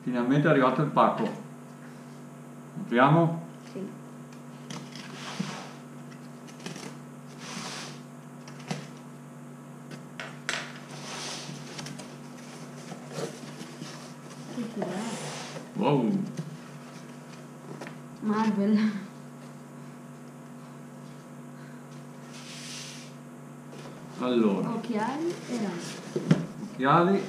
finalmente è arrivato il pacco. Apriamo? Sì. Che cos'è? Wow! Marvel. Allora, Occhiali e rampe. occhiali,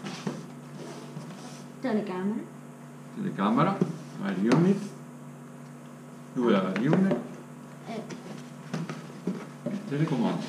Telecamere. telecamera, air unit, 2 air unit E e telecomando.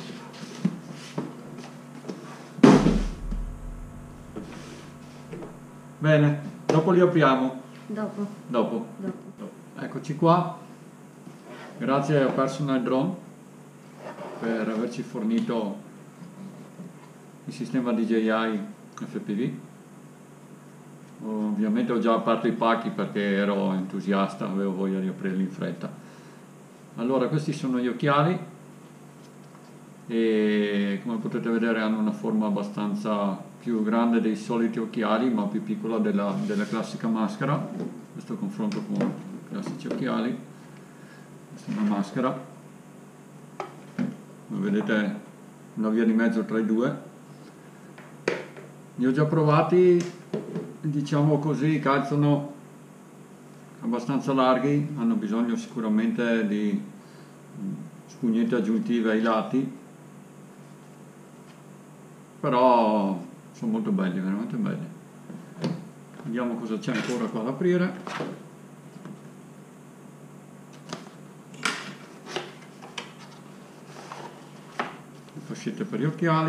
Bene, dopo li apriamo. dopo. Dopo. Dopo. Eccoci qua. Grazie a Personal Drone per averci fornito il sistema DJI FPV. Ovviamente ho già aperto i pacchi perché ero entusiasta, avevo voglia di aprirli in fretta. Allora, questi sono gli occhiali e come potete vedere hanno una forma abbastanza più grande dei soliti occhiali, ma più piccola della classica maschera. Questo confronto con i classici occhiali. Questa è una maschera. Come vedete, una via di mezzo tra i due. Li ho già provati, diciamo così, calzano abbastanza larghi, hanno bisogno sicuramente di spugnette aggiuntive ai lati, però sono molto belli, veramente belli. Vediamo cosa c'è ancora qua da aprire. Le fascette per gli occhiali,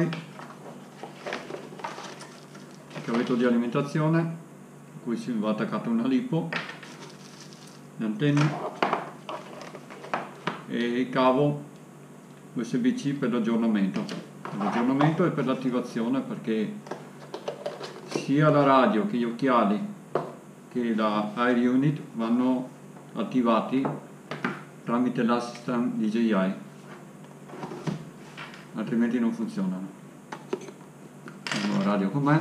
il cavetto di alimentazione a cui si va attaccata una lipo, le antenne e il cavo USB-C per l'aggiornamento e per l'attivazione, perché sia la radio che gli occhiali che la Air Unit vanno attivati tramite l'assistant DJI, altrimenti non funzionano. Abbiamo la radio con me.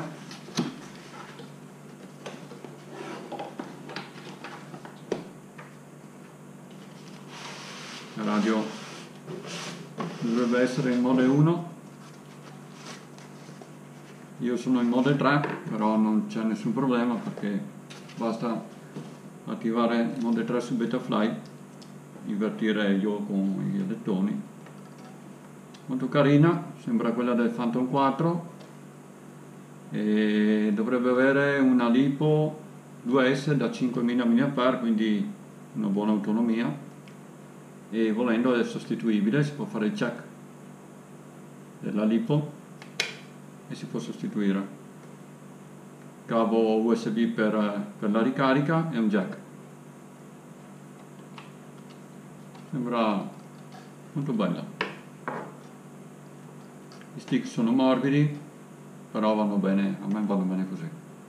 La radio dovrebbe essere in Mode 1, io sono in Mode 3, però non c'è nessun problema perché basta attivare Mode 3 su Betaflight, invertire io con gli alettoni. Molto carina, sembra quella del Phantom 4 e dovrebbe avere una lipo 2S da 5000 mAh, quindi una buona autonomia. E volendo è sostituibile, si può fare il check della lipo e si può sostituire. Cavo USB per la ricarica e un jack. Sembra molto bella. Gli stick sono morbidi, però vanno bene, a me vanno bene così.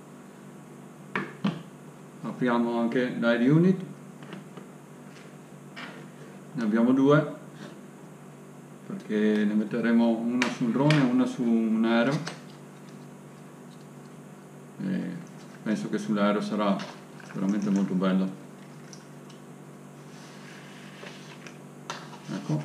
Apriamo anche l'Air Unit. Ne abbiamo due perché ne metteremo una su un drone e una su un aereo e penso che sull'aereo sarà veramente molto bella. Ecco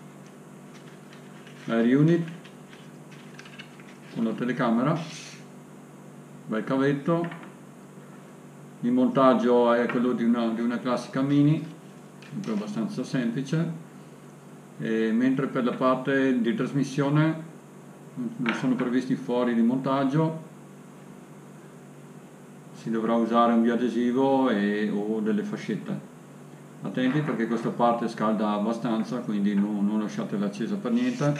l'Air Unit con la telecamera, bel cavetto. Il montaggio è quello di una classica Mini, abbastanza semplice, e mentre per la parte di trasmissione non sono previsti fori di montaggio, si dovrà usare un biadesivo o delle fascette. Attenti perché questa parte scalda abbastanza, quindi non lasciatela accesa per niente.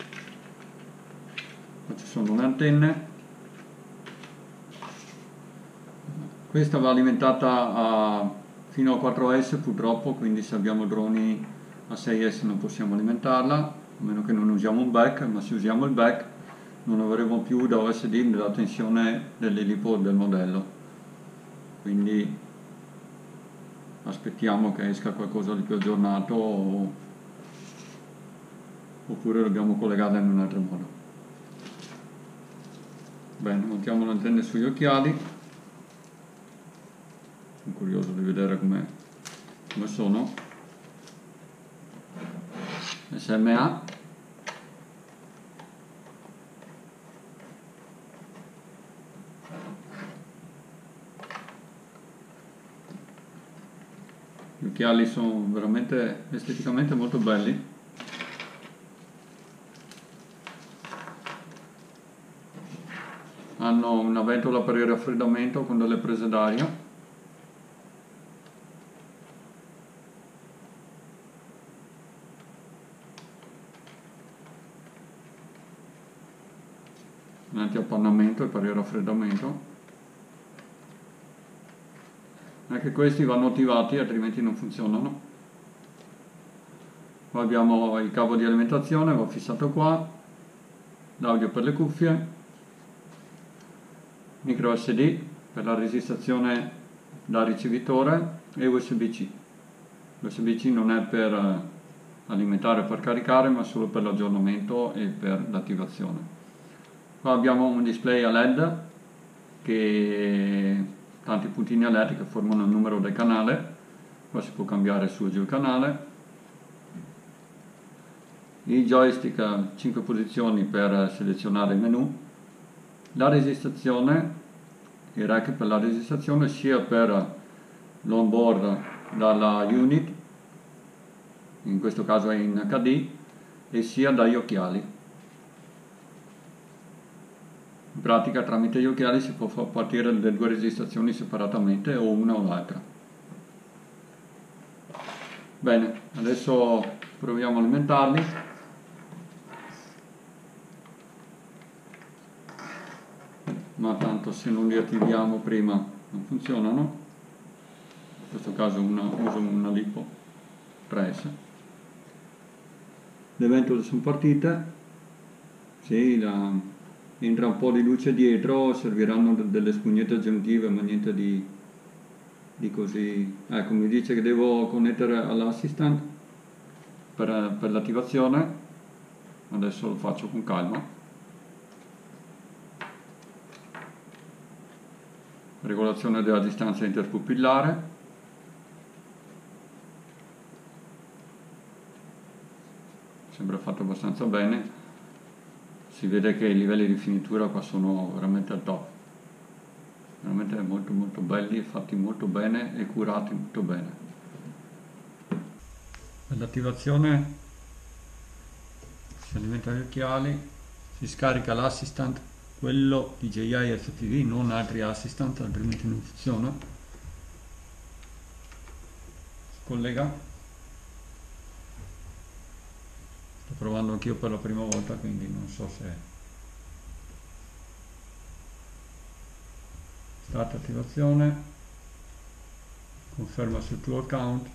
Qua ci sono le antenne. Questa va alimentata fino a 4S purtroppo, quindi se abbiamo droni a 6S non possiamo alimentarla, a meno che non usiamo un back, ma se usiamo il back non avremo più da OSD la tensione dell'elipo del modello, quindi aspettiamo che esca qualcosa di più aggiornato oppure dobbiamo collegarla in un altro modo. Bene, montiamo le antenne sugli occhiali. curioso di vedere come sono. SMA. Gli occhiali sono veramente esteticamente molto belli. Hanno una ventola per il raffreddamento con delle prese d'aria. Un antiappannamento per il raffreddamento. Anche questi vanno attivati, altrimenti non funzionano. Poi abbiamo il cavo di alimentazione, va fissato qua, l'audio per le cuffie, micro SD per la registrazione da ricevitore e USB-C. L'USB-C non è per alimentare o per caricare, ma solo per l'aggiornamento e per l'attivazione. Qua abbiamo un display a LED che tanti puntini a LED che formano il numero del canale. Qua si può cambiare su e giù il canale. Il joystick a 5 posizioni per selezionare il menu. La registrazione, il rack per la registrazione sia per l'onboard dalla unit, in questo caso è in HD, e sia dagli occhiali. In pratica tramite gli occhiali si può far partire le due registrazioni separatamente o una o l'altra. Bene, adesso proviamo a alimentarli. Ma tanto se non li attiviamo prima non funzionano. In questo caso uso una Lipo 3S. Le ventole sono partite. Sì, entra un po' di luce dietro, serviranno delle spugnette aggiuntive, ma niente di così. Ecco, mi dice che devo connettere all'assistant per l'attivazione. Adesso lo faccio con calma. Regolazione della distanza interpupillare. Sembra fatto abbastanza bene. Si vede che i livelli di finitura qua sono veramente al top. Veramente molto molto belli, fatti molto bene e curati molto bene. Per l'attivazione si alimentano gli occhiali, si scarica l'assistant, quello DJI FPV, non altri assistant, altrimenti non funziona. Si collega. Sto provando anch'io per la prima volta, quindi non so se... Start attivazione, conferma sul tuo account.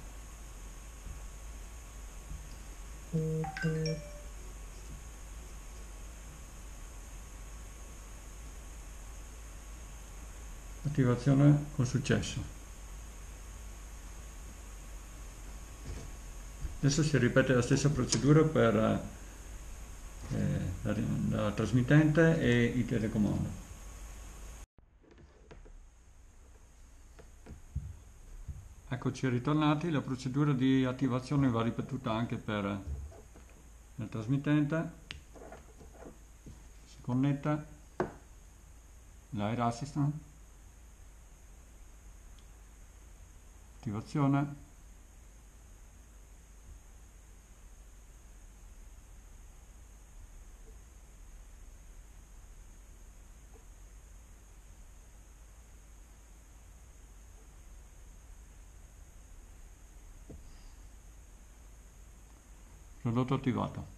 Attivazione con successo. Adesso si ripete la stessa procedura per la trasmittente e il telecomando. Eccoci ritornati, la procedura di attivazione va ripetuta anche per il trasmittente. Si connette l'Air Assistant, attivazione, prodotto attivato.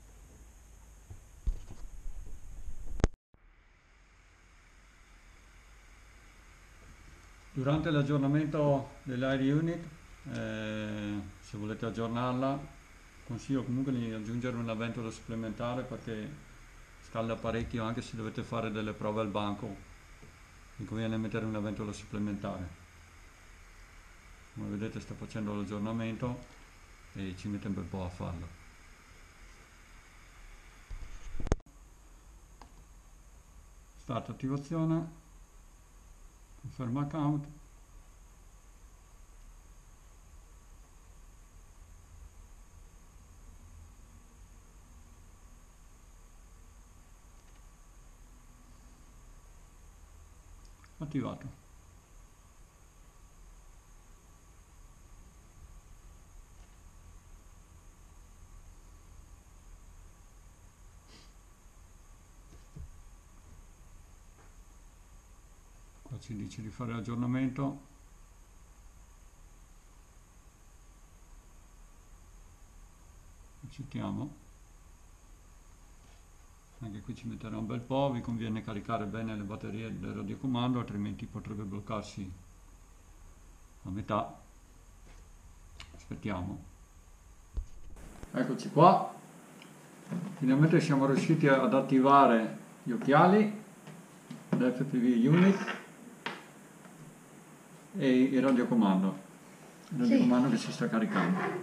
Durante l'aggiornamento dell'Air Unit, se volete aggiornarla, consiglio comunque di aggiungere una ventola supplementare perché scalda parecchio anche se dovete fare delle prove al banco. Mi conviene mettere una ventola supplementare. Come vedete sto facendo l'aggiornamento e ci mette un bel po' a farlo. Start attivazione, conferma account, attivato. Qua ci dice di fare l'aggiornamento. Accettiamo. Anche qui ci metterà un bel po', vi conviene caricare bene le batterie del radiocomando, altrimenti potrebbe bloccarsi a metà. Aspettiamo. Eccoci qua. Finalmente siamo riusciti ad attivare gli occhiali, l'FPV unit e il radiocomando. Il radiocomando che si sta caricando.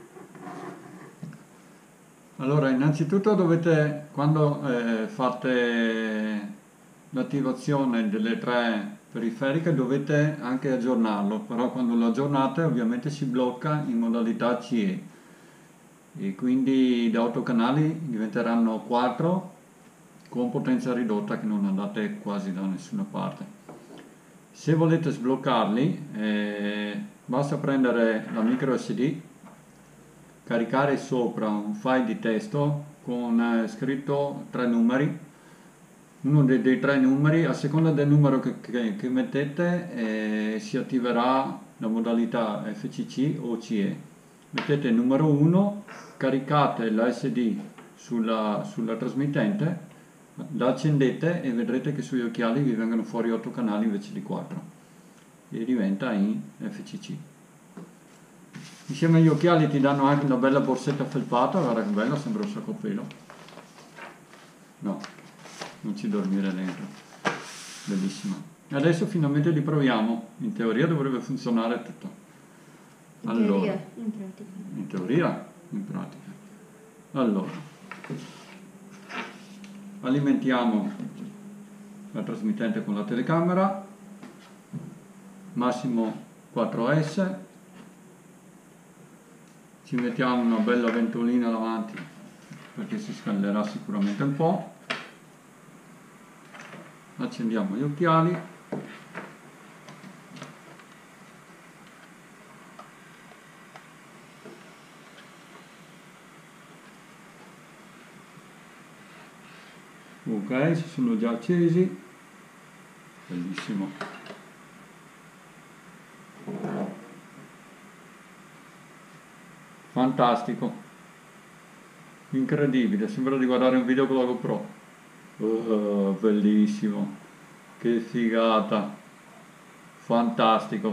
Allora, innanzitutto dovete, quando fate l'attivazione delle 3 periferiche, dovete anche aggiornarlo, però quando lo aggiornate ovviamente si blocca in modalità CE e quindi da 8 canali diventeranno 4 con potenza ridotta che non andate quasi da nessuna parte. Se volete sbloccarli basta prendere la micro SD, caricare sopra un file di testo con scritto 3 numeri, uno dei 3 numeri, a seconda del numero che mettete si attiverà la modalità FCC o CE. Mettete il numero 1, caricate la SD sulla trasmittente, la accendete e vedrete che sugli occhiali vi vengono fuori 8 canali invece di 4 e diventa in FCC. Insieme agli occhiali ti danno anche una bella borsetta felpata, guarda che bella, sembra un sacco pelo. No, non ci dormire dentro. Bellissima. E adesso finalmente li proviamo. In teoria dovrebbe funzionare tutto. Allora, in pratica. in teoria, in pratica. Allora, alimentiamo la trasmittente con la telecamera, massimo 4S. Ci mettiamo una bella ventolina davanti perché si scalderà sicuramente un po'. Accendiamo gli occhiali. Ok, si sono già accesi. Bellissimo. Fantastico, incredibile, sembra di guardare un video con la GoPro. Bellissimo, che figata, fantastico,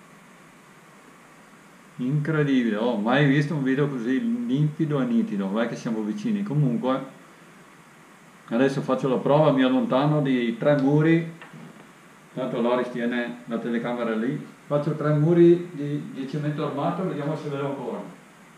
incredibile, ho mai visto un video così limpido e nitido, vai che siamo vicini. Comunque, adesso faccio la prova, mi allontano di 3 muri, tanto Loris tiene la telecamera lì, faccio 3 muri di cemento armato, vediamo se vedo ancora.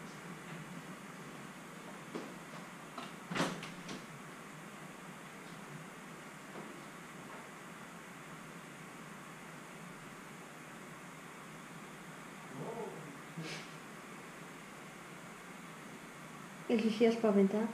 E si sia spaventato?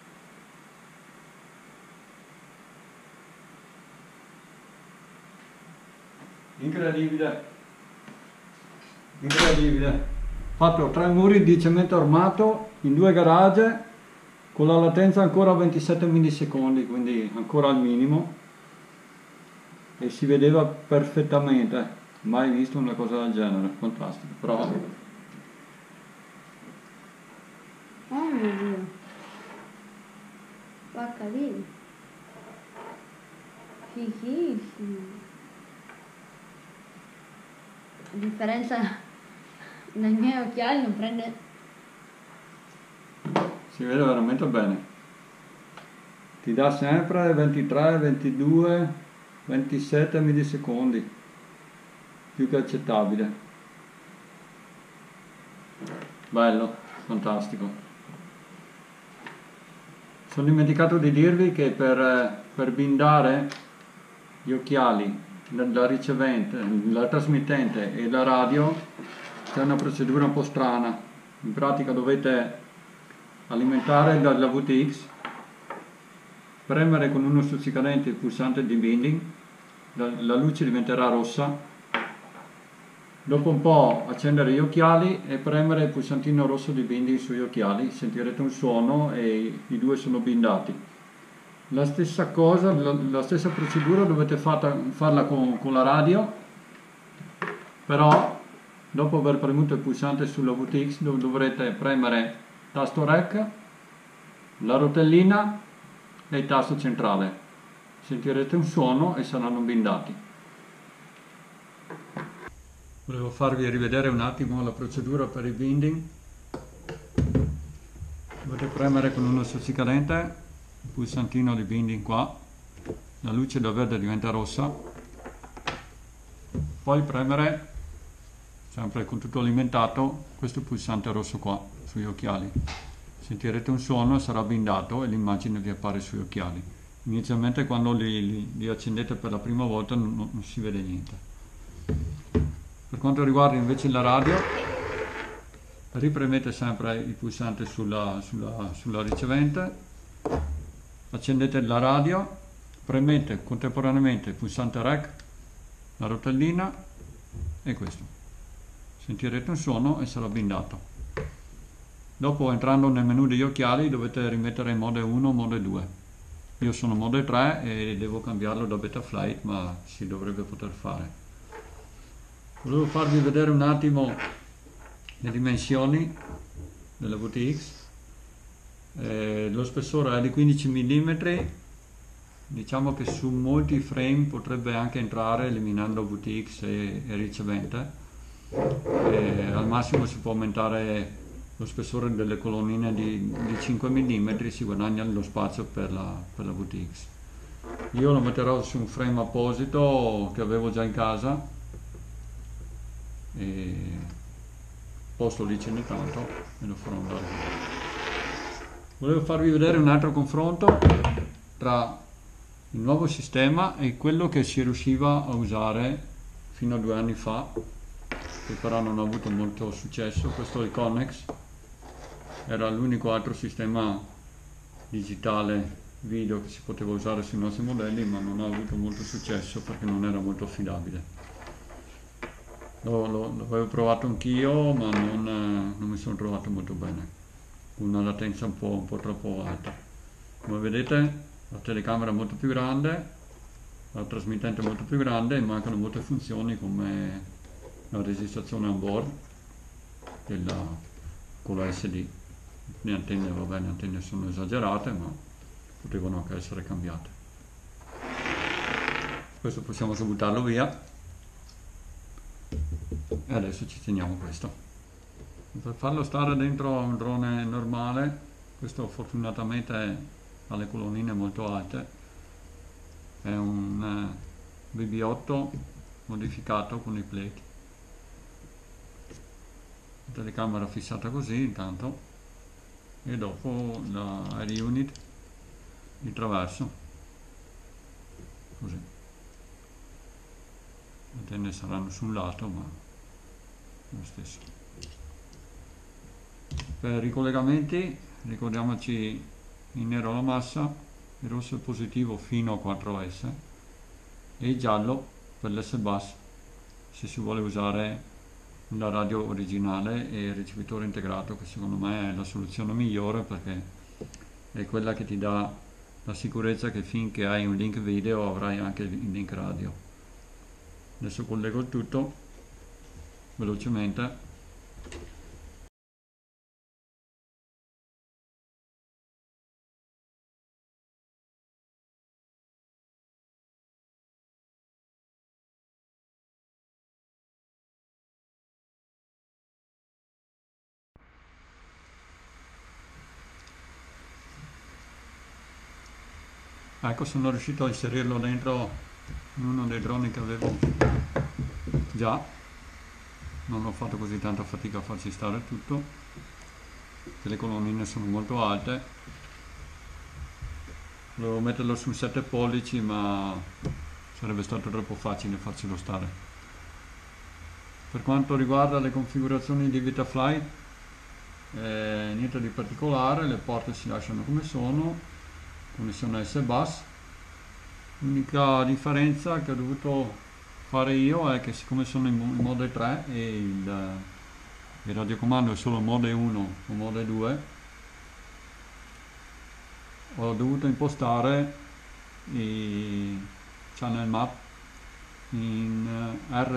Incredibile, incredibile. Fatto 3 muri di cemento armato in 2 garage con la latenza ancora a 27 millisecondi, quindi ancora al minimo, e si vedeva perfettamente. Mai visto una cosa del genere, fantastico. Però Oh mio Dio. Porca lì. Fighissimo. A differenza dai miei occhiali non prende. si vede veramente bene. Ti dà sempre 23, 22, 27 millisecondi, più che accettabile. Bello, fantastico. Sono dimenticato di dirvi che per bindare gli occhiali, la ricevente, la trasmittente e la radio c'è una procedura un po' strana. In pratica dovete alimentare la VTX, premere con uno stuzzicadente il pulsante di binding la luce diventerà rossa. Dopo un po' accendere gli occhiali e premere il pulsantino rosso di binding sugli occhiali, sentirete un suono e i due sono bindati. La stessa cosa, la stessa procedura dovete farla con la radio, però dopo aver premuto il pulsante sulla VTX dovrete premere tasto REC, la rotellina e il tasto centrale. Sentirete un suono e saranno bindati. Volevo farvi rivedere un attimo la procedura per il binding. Dovete premere con uno stuzzicadente il pulsantino di binding qua, la luce da verde diventa rossa, poi premere, sempre con tutto alimentato, questo pulsante rosso qua sugli occhiali. Sentirete un suono, sarà bindato e l'immagine vi appare sugli occhiali. Inizialmente quando li accendete per la prima volta non si vede niente. Per quanto riguarda invece la radio, ripremete sempre il pulsante sulla ricevente, accendete la radio, premete contemporaneamente il pulsante REC, la rotellina e questo. Sentirete un suono e sarà bindato. Dopo, entrando nel menu degli occhiali, dovete rimettere in mode 1 o mode 2. Io sono mode 3 e devo cambiarlo da Betaflight, ma si dovrebbe poter fare. Volevo farvi vedere un attimo le dimensioni della VTX. Lo spessore è di 15 mm, diciamo che su molti frame potrebbe anche entrare eliminando VTX e ricevente. Al massimo si può aumentare lo spessore delle colonnine di 5 mm, si guadagna lo spazio per la VTX. Io lo metterò su un frame apposito che avevo già in casa e posto lì ce n'è tanto e lo farò andare via. Volevo farvi vedere un altro confronto tra il nuovo sistema e quello che si riusciva a usare fino a 2 anni fa, che però non ha avuto molto successo. Questo è il Connex, era l'unico altro sistema digitale video che si poteva usare sui nostri modelli, ma non ha avuto molto successo perché non era molto affidabile. Lo avevo provato anch'io, ma non mi sono trovato molto bene, una latenza un po' troppo alta. Come vedete, la telecamera è molto più grande, la trasmittente è molto più grande e mancano molte funzioni come la registrazione on board con la SD. Le antenne, vabbè, le antenne sono esagerate, ma potevano anche essere cambiate. Questo possiamo buttarlo via. E adesso ci teniamo questo. Per farlo stare dentro un drone normale, questo fortunatamente ha le colonnine molto alte, è un BB8 modificato con i plate. La telecamera fissata così intanto e dopo la air unit di traverso, così. Le antenne saranno su un lato, ma lo stesso. Per i collegamenti ricordiamoci in nero la massa, il rosso è positivo fino a 4S e il giallo per l'S-Bus se si vuole usare la radio originale e il ricevitore integrato, che secondo me è la soluzione migliore perché è quella che ti dà la sicurezza che finché hai un link video avrai anche il link radio. Adesso collego il tutto velocemente. Ecco, sono riuscito a inserirlo dentro in uno dei droni che avevo già. Non ho fatto così tanta fatica a farci stare tutto, che le colonnine sono molto alte. Volevo metterlo su 7 pollici, ma sarebbe stato troppo facile farcelo stare. Per quanto riguarda le configurazioni di Betaflight, niente di particolare, le porte si lasciano come sono, connessione S-Bus, L'unica differenza che ho dovuto fare io è che siccome sono in Mode 3 e il radiocomando è solo Mode 1 o Mode 2, ho dovuto impostare i channel map in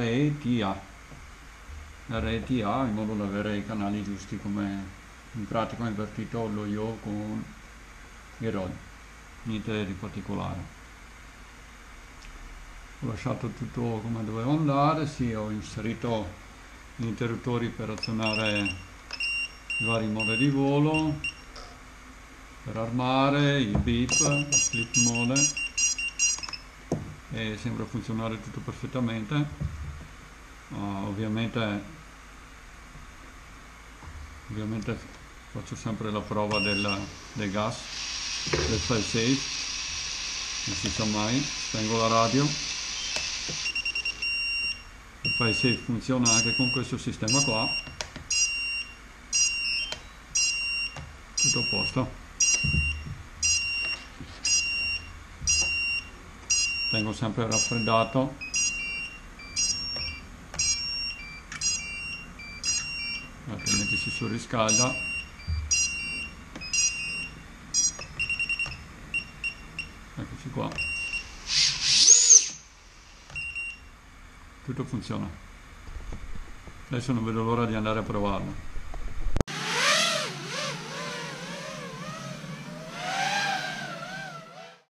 RETA in modo da avere i canali giusti, come in pratica ho invertito lo io con il ROD, niente di particolare. Ho lasciato tutto come doveva andare, sì, ho inserito gli interruttori per azionare i vari modi di volo, per armare, il beep, il flip mode, e sembra funzionare tutto perfettamente. Ovviamente faccio sempre la prova del gas, del file safe, non si sa mai, spengo la radio. Il file safe funziona anche con questo sistema qua, tutto a posto. Tengo sempre raffreddato, altrimenti si surriscalda. Eccoci qua, tutto funziona. Adesso non vedo l'ora di andare a provarlo.